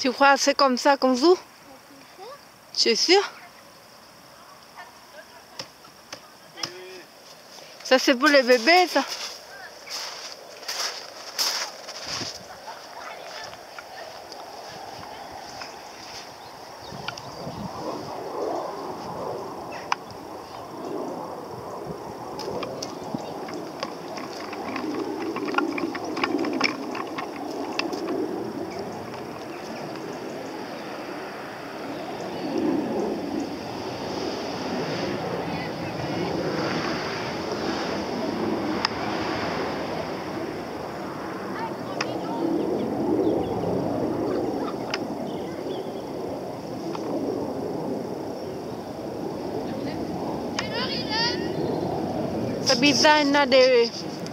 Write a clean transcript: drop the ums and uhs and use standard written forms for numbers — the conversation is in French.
Tu crois que c'est comme ça qu'on joue? Tu es sûr? Ça c'est pour les bébés ça. C'est bizarre, il y a des